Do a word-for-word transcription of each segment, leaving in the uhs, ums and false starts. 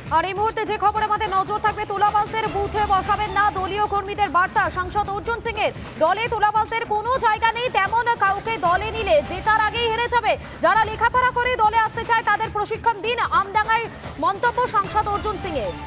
আর এই মুহূর্তে যে খবর আমাদের নজর থাকবে, তোলাবাজদের বুথে বসাবেন না দলীয় কর্মীদের বার্তা সাংসদ অর্জুন সিং এর। দলে তোলাবাজদের কোনো জায়গা নেই, তেমন কাউকে দলে নিলে জেতার আগেই হেরে যাবে। যারা লেখাপড়া করে দলে আসতে চায় তাদের প্রশিক্ষণ দিন, আমডাঙ্গায় মন্তব্য সাংসদ অর্জুন সিং এর।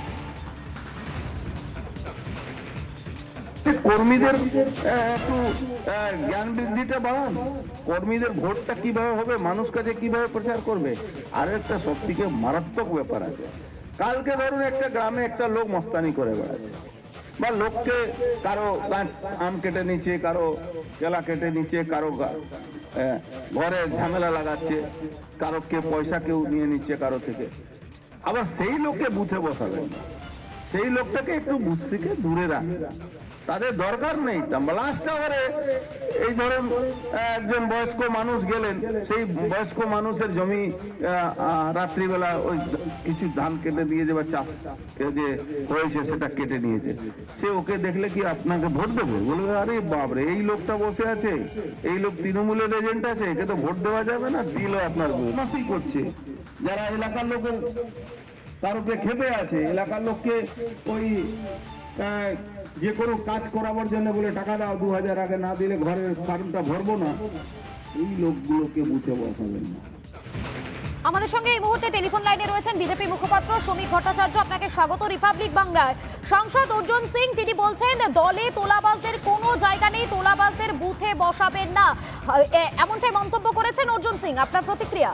কর্মীদের একটু জ্ঞান বৃদ্ধিটা বাড়ান, কর্মীদের ভোটটা কিভাবে হবে, মানুষ কাছে কিভাবে প্রচার করবে। আর একটা সব থেকে মারাত্মক ব্যাপার আছে, কালকে ধরুন একটা গ্রামে একটা লোক মস্তানি করে বেড়াচ্ছে, বা লোককে কারো গাছ আম কেটে নিচ্ছে, কারো কেলা কেটে নিচ্ছে, কারো ঘরে ঝামেলা লাগাচ্ছে, কারো কে পয়সা কেউ নিয়ে নিচ্ছে কারো থেকে। আবার সেই লোককে বুথে বসাবেন না, সেই লোকটাকে একটু বুথ থেকে দূরে রাখবেন। তাদের দরকার নেই। লাস্ট আওয়ারে এই ধরুন একজন বয়স্ক মানুষ গেলেন, সেই বয়স্ক মানুষের জমি রাত্রিবেলা ওই কিছু ধান কেটে দিয়েছে বা চাষ যে হয়েছে সেটা কেটে নিয়েছে, সে ওকে দেখলে কি আপনাকে ভোট দেবে? বলবে আরে বাপরে, এই লোকটা বসে আছে, এই লোক তৃণমূলের এজেন্ট আছে, একে তো ভোট দেওয়া যাবে না, দিল আপনার মাসি করছে। যারা এলাকার লোকের তার উপরে খেপে আছে, এলাকার লোককে ওই যে কোনো কাজ করাবার জন্য বলে টাকা দাও, দু হাজার আগে না দিলে ঘরের ফার্মটা ভরবো না, এই লোকগুলোকে বুঝে বসাবেন না। আমাদের সঙ্গে এই মুহূর্তে টেলিফোন লাইনে রয়েছেন বিজেপি মুখপাত্র শ্রমিক ভট্টাচার্য। আপনাকে স্বাগত রিপাবলিক বাংলায়। সাংসদ অর্জুন সিং তিনি বলছেন দলে তোলাবাজদের কোনো জায়গা নেই, তোলাবাজদের বুথে বসাবেন না, এমনটাই মন্তব্য করেছেন অর্জুন সিং। আপনার প্রতিক্রিয়া?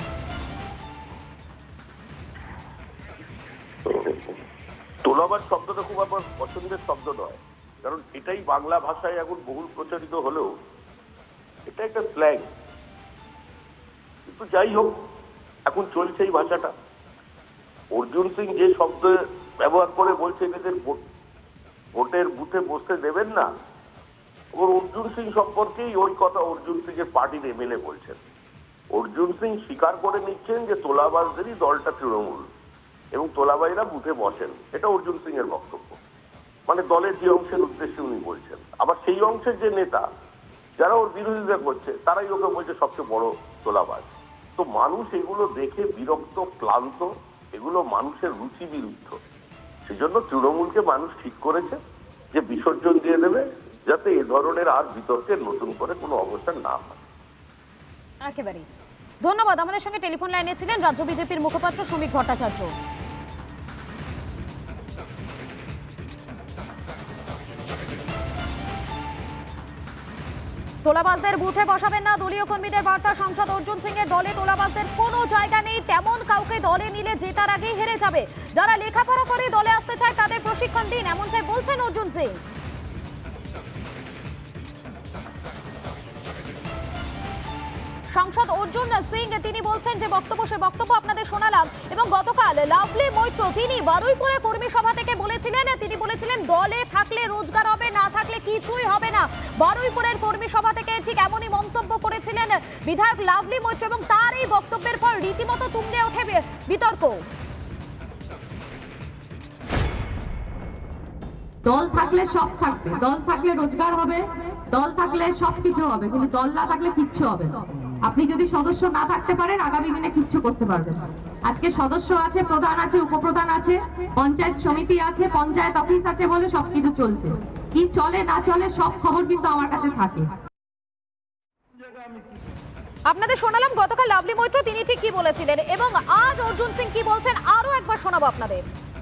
তোলাবাজ শব্দটা খুব আমার পছন্দের শব্দ নয়, কারণ এটাই বাংলা ভাষায় এখন বহুল প্রচারিত হলেও এটা একটা স্ল্যাং। কিন্তু যাই হোক, এখন চলছে এই ভাষাটা। অর্জুন সিং যে শব্দ ব্যবহার করে বলছে এদের ভোটের বুথে বসতে দেবেন না, ওর অর্জুন সিং সম্পর্কেই ওই কথা অর্জুন সিং এর পার্টির এমএলএ বলছেন। অর্জুন সিং স্বীকার করে নিচ্ছেন যে তোলাবাজদেরই দলটা তৃণমূল এবং তোলাবাইরা বুথে বসেন, এটা অর্জুন সিং এর বক্তব্য। মানে দলের যে অংশের উদ্দেশ্যে উনি বলছেন। আবার সেই অংশের যে নেতা যারা ওর বিরোধিতা করছে তারাই ওকে বলছে সবচেয়ে বড় তোলাবাজ। তো মানুষ এগুলো দেখে বিরক্ত, ক্লান্ত, এগুলো মানুষের রুচি বিরুদ্ধ। সেই জন্য তৃণমূলকে মানুষ ঠিক করেছে যে বিসর্জন দিয়ে দেবে, যাতে এ ধরনের আর বিতর্কের নতুন করে কোনো অবস্থান না হয়। একেবারেই ধন্যবাদ। আমাদের সঙ্গে টেলিফোন লাইনে ছিলেন রাজ্য বিজেপির মুখপাত্র শ্রমিক ভট্টাচার্য। তোলাবাজদের বুথে বসাবেন না দলীয় কর্মীদের বার্তা সাংসদ অর্জুন সিং এর। দলে তোলাবাজদের কোনো জায়গা নেই, তেমন কাউকে দলে নিলে জেতার আগেই হেরে যাবে। যারা লেখাপড়া করে দলে আসতে চায় তাদের প্রশিক্ষণ দিন, এমনটাই বলছেন অর্জুন সিং। সাংসদ অর্জুন সিং তিনি বলছেন যে বক্তব্য, সে বক্তব্য আপনাদের শোনালাম। এবং গতকাল লাভলি মৈত্র তিনি বারুইপুরে কর্মী সভা থেকে বলেছিলেন, তিনি বলেছিলেন দলে থাকলে রোজগার হবে, না থাকলে কিছুই হবে না। বারুইপুরের কর্মী সভা থেকে ঠিক এমনই মন্তব্য করেছিলেন বিধায়ক লাভলি মৈত্র, এবং তার এই বক্তব্যের পর রীতিমতো তুঙ্গে ওঠে বিতর্ক। দল থাকলে সব থাকবে, দল থাকলে রোজগার হবে, দল থাকলে সবকিছু হবে, কিন্তু দল না থাকলে কিচ্ছু হবে না। আপনি যদি সদস্য না থাকতে পারেন আগামী দিনে কিচ্ছু করতে পারবেন। আজকে সদস্য আছে, প্রধান আছে, উপপ্রধান আছে, পঞ্চায়েত সমিতি আছে, পঞ্চায়েত অফিস আছে বলে সবকিছু চলছে। কি চলে না চলে সব খবর কিন্তু আমার কাছে থাকে। আপনাদের শোনালাম গতকাল লাভলি মৈত্র তিনি ঠিক কি বলেছিলেন, এবং আজ অর্জুন সিং কি বলছেন আরো একবার শোনাবো আপনাদের।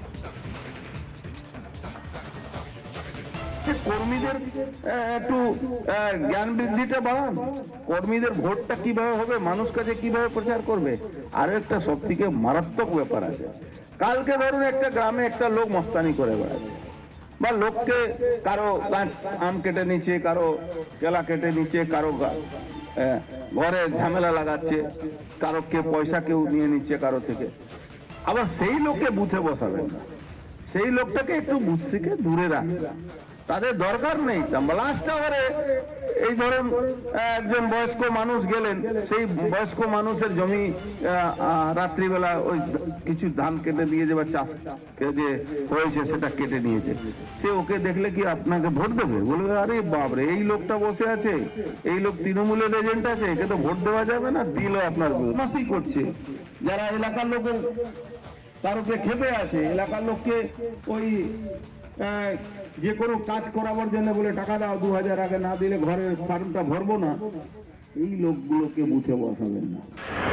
কর্মীদের একটু জ্ঞান বৃদ্ধিটা বাড়ান, কর্মীদের ভোটটা কিভাবে হবে, মানুষ কাছে কিভাবে প্রচার করবে। আর একটা সব থেকে মারাত্মক ব্যাপার আছে, কালকে ধরুন একটা গ্রামে একটা লোক মস্তানি করে বেড়াচ্ছে, বা লোককে কারো গাছ আম কেটে নিচ্ছে, কারো কেলা কেটে নিচ্ছে, কারো ঘরে ঝামেলা লাগাচ্ছে, কারো কে পয়সা কেউ নিয়ে নিচ্ছে কারো থেকে। আবার সেই লোককে বুথে বসাবেন না, সেই লোকটাকে একটু বুথ থেকে দূরে রাখবেন। তাদের দরকার নেই। লাস্ট আওয়ারে এই ধরুন একজন বয়স্ক মানুষ গেলেন, সেই বয়স্ক মানুষের জমি রাত্রিবেলা ওই কিছু ধান কেটে দিয়েছে বা চাষ যে হয়েছে সেটা কেটে নিয়েছে, সে ওকে দেখলে কি আপনাকে ভোট দেবে? বলবে আরে বাপরে, এই লোকটা বসে আছে, এই লোক তৃণমূলের এজেন্ট আছে, একে তো ভোট দেওয়া যাবে না, দিল আপনার মাসি করছে। যারা এলাকার লোকের তার উপরে খেপে আছে, এলাকার লোককে ওই আহ, যে কোনো কাজ করাবার জন্য বলে টাকা দাও, দু হাজার আগে না দিলে ঘরের ফার্মটা ভরবো না, এই লোকগুলোকে বুথে বসাবেন না।